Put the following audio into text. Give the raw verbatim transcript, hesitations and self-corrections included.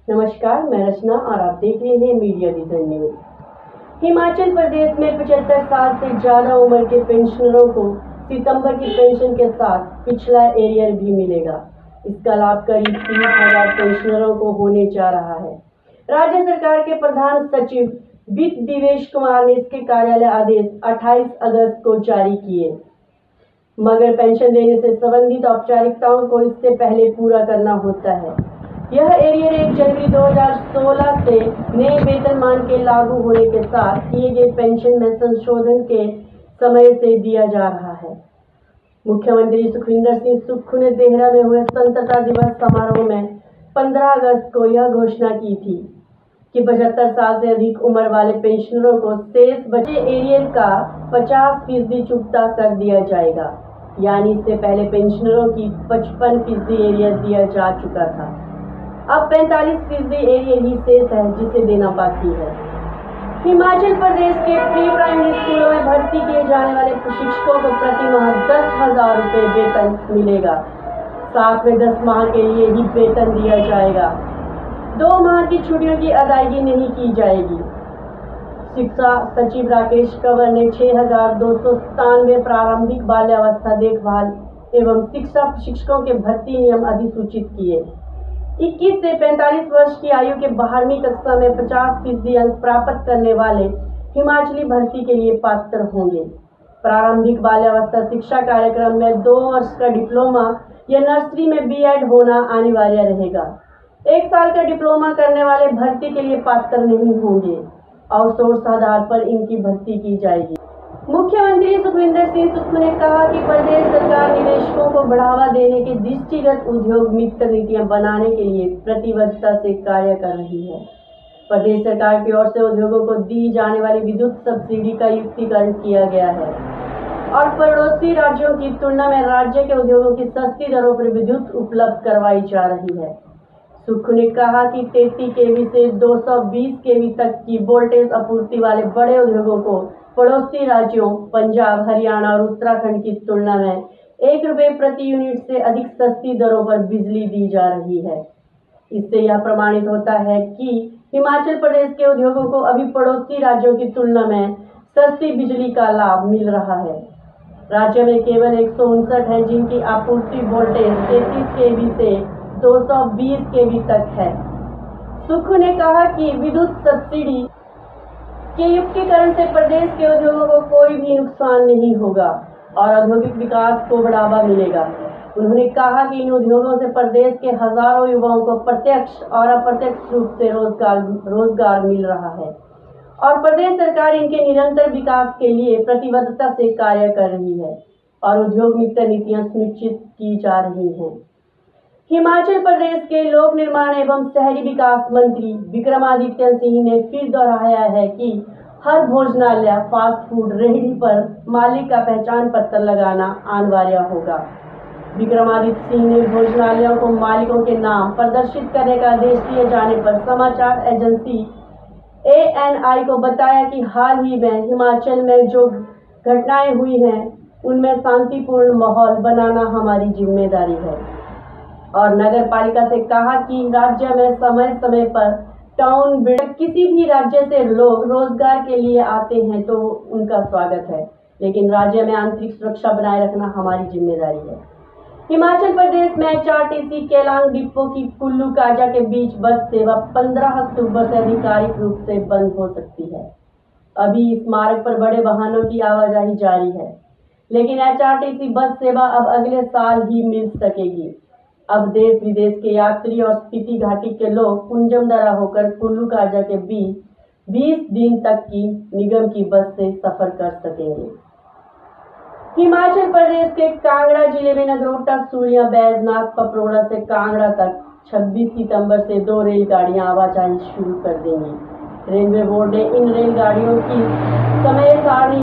नमस्कार, मैं रचना और आप देख रहे हैं media vision news. Himachal Pradesh में पचहत्तर साल से ज्यादा उम्र के पेंशनरों को सितंबर की पेंशन के साथ पिछला एरियर भी मिलेगा। इसका लाभ करीब तीस हजार पेंशनरों को होने जा रहा है। राज्य सरकार के प्रधान सचिव वित्त दिवेश कुमार ने इसके कार्यालय आदेश अट्ठाईस अगस्त को जारी किए, मगर पेंशन देने से संबंधित औपचारिकताओं को इससे पहले पूरा करना होता है। यह एरियर एक जनवरी दो हज़ार सोलह से नए वेतनमान के लागू होने के साथ किए गए पेंशन में संशोधन के समय से दिया जा रहा है। मुख्यमंत्री सुखविंदर सिंह सुक्खू ने देहरा में हुए स्वतंत्रता दिवस समारोह में पंद्रह अगस्त को यह घोषणा की थी कि पचहत्तर साल से अधिक उम्र वाले पेंशनरों को शेष बचे एरियर का पचास फीसदी चुकता कर दिया जाएगा। यानी इससे पहले पेंशनरों की पचपन फीसदी एरियर दिया जा चुका था। अब पैंतालीस फीसदी एरियर ही शेष है जिसे देना बाकी है। हिमाचल प्रदेश के प्री प्राइमरी स्कूलों में भर्ती किए जाने वाले शिक्षकों को प्रति माह दस हजार रुपये वेतन मिलेगा। साथ में दस माह के लिए ही वेतन दिया जाएगा। दो माह की छुट्टियों की अदायगी नहीं की जाएगी। शिक्षा सचिव राकेश कंवर ने छह हजार दो सौ सतानवे प्रारंभिक बाल्यावस्था देखभाल एवं शिक्षा शिक्षकों के भर्ती नियम अधिसूचित किए। इक्कीस से पैंतालीस वर्ष की आयु के बारहवीं कक्षा में पचास फीसदी अंक प्राप्त करने वाले हिमाचली भर्ती के लिए पात्र होंगे। प्रारंभिक बाल्यावस्था शिक्षा कार्यक्रम में दो वर्ष का डिप्लोमा या नर्सरी में बी एड होना अनिवार्य रहेगा। एक साल का डिप्लोमा करने वाले भर्ती के लिए पात्र नहीं होंगे। आउटसोर्स आधार पर इनकी भर्ती की जाएगी। मुख्यमंत्री सुखविंदर सिंह सुक्खू ने कहा कि प्रदेश सरकार निवेशकों को बढ़ावा देने के दृष्टिगत उद्योग मित्र नीतियां बनाने के लिए प्रतिबद्धता से कार्य कर रही है। प्रदेश सरकार की ओर से उद्योगों को दी जाने वाली विद्युत सब्सिडी का युक्तिकरण किया गया है और पड़ोसी राज्यों की तुलना में राज्य के उद्योगों की सस्ती दरों पर विद्युत उपलब्ध करवाई जा रही है। सुक्खू ने कहा कि तैंतीस केवी से दो सौ बीस केवी तक की वोल्टेज आपूर्ति वाले बड़े उद्योगों को पड़ोसी राज्यों पंजाब, हरियाणा और उत्तराखंड की तुलना में एक रुपये प्रति यूनिट से अधिक सस्ती दरों पर बिजली दी जा रही है। इससे यह प्रमाणित होता है कि हिमाचल प्रदेश के उद्योगों को अभी पड़ोसी राज्यों की तुलना में सस्ती बिजली का लाभ मिल रहा है। राज्य में केवल एक सौ उनसठ है जिनकी आपूर्ति वोल्टेज तैंतीस केवी से दो सौ बीस केवी तक है। सुक्खू ने कहा कि विद्युत सब्सिडी के युक्तिकरण से प्रदेश के उद्योगों को कोई भी नुकसान नहीं होगा और औद्योगिक विकास को बढ़ावा मिलेगा। उन्होंने कहा कि इन उद्योगों से प्रदेश के हजारों युवाओं को प्रत्यक्ष और अप्रत्यक्ष रूप से रोजगार रोजगार मिल रहा है और प्रदेश सरकार इनके निरंतर विकास के लिए प्रतिबद्धता से कार्य कर रही है और उद्योग मित्र नीतियां सुनिश्चित की जा रही हैं। हिमाचल प्रदेश के लोक निर्माण एवं शहरी विकास मंत्री विक्रमादित्य सिंह ने फिर दोहराया है कि हर भोजनालय फास्ट फूड रेहड़ी पर मालिक का पहचान पत्र लगाना अनिवार्य होगा। विक्रमादित्य सिंह ने भोजनालयों को मालिकों के नाम प्रदर्शित करने का आदेश दिए जाने पर समाचार एजेंसी ए एन आई को बताया कि हाल ही में हिमाचल में जो घटनाएं हुई हैं उनमें शांतिपूर्ण माहौल बनाना हमारी जिम्मेदारी है और नगर पालिका से कहा कि राज्य में समय समय पर टाउन किसी भी राज्य से लोग रोजगार के लिए आते हैं तो उनका स्वागत है, लेकिन राज्य में आंतरिक सुरक्षा बनाए रखना हमारी जिम्मेदारी है। हिमाचल प्रदेश में H R T C Keylong depot की कुल्लू काजा के बीच बस सेवा पंद्रह अक्टूबर से आधिकारिक रूप से बंद हो सकती है। अभी इस मार्ग पर बड़े वाहनों की आवाजाही जारी है, लेकिन एच आर टी सी बस सेवा अब अगले साल ही मिल सकेगी। अब देश विदेश के यात्री और स्पीति घाटी के लोग कुंजम दरा होकर कुल्लू काजा के बीच बीस दिन तक की निगम की बस से सफर कर सकेंगे। हिमाचल प्रदेश के कांगड़ा जिले में नगरोटा सूरिया बैजनाथ पपरोड़ा से कांगड़ा तक छब्बीस सितंबर से दो रेलगाड़ियां आवाजाही शुरू कर देंगी। रेलवे बोर्ड ने इन रेलगाड़ियों की समय सारणी